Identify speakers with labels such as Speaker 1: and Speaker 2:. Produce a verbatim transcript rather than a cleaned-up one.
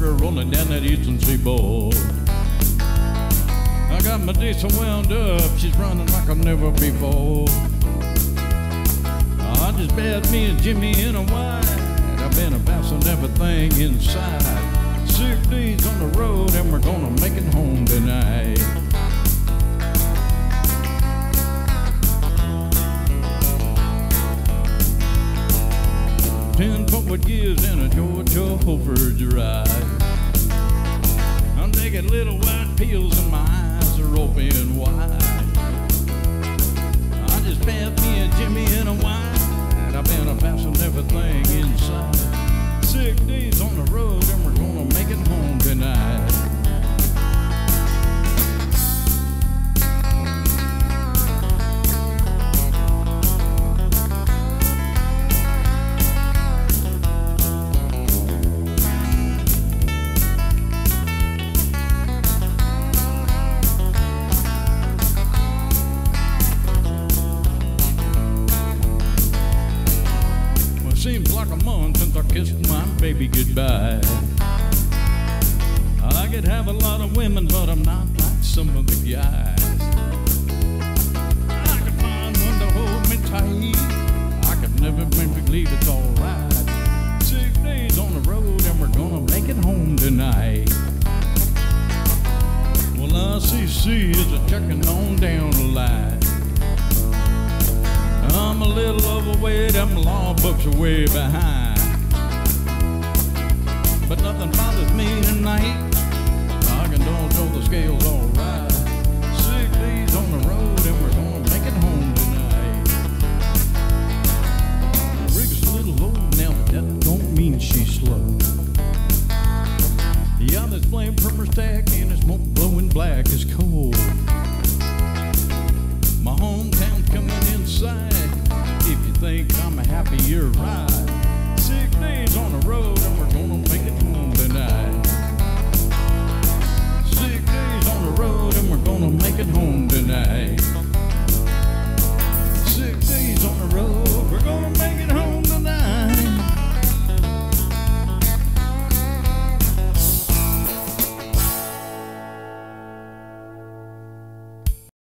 Speaker 1: burger rolling down that eastern seaboard. I got my diesel wound up, she's running like I've never before. I just bet me and Jimmy in a white. I've been bouncing everything inside. Six days on the road and we're gonna make it home tonight. Ten forward gears and a Georgia Hofer's ride. I'm taking little white pills and my eyes are open wide. I just bet me and Jimmy in a wine. I've been a passing everything inside. Six days on the road and we're gonna make it home tonight. Seems like a month since I kissed my baby goodbye. I could have a lot of women, but I'm not like some of the guys. I could find one to hold me tight. I could never make believe it's alright. Six days on the road and we're gonna make it home tonight. Well, I C C is a checking on down the line. I'm a little overweight, them law books are way behind. But nothing bothers me tonight. I can don't know the scales alright. Six days on the road and we're gonna make it home tonight. The rig's a little low now, but that don't mean she's slow. Yeah, this flame from her stack and it's smoke blowing black as